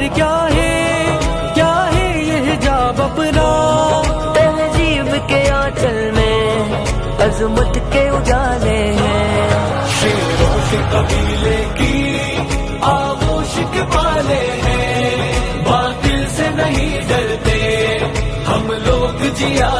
फिर क्या है ये हिजाब अपना। तहजीब के आंचल में अजमत के उजाले हैं। शेरों के कबीले की आगोश के पाले हैं, बातिल से नहीं डरते हम लोग जिया।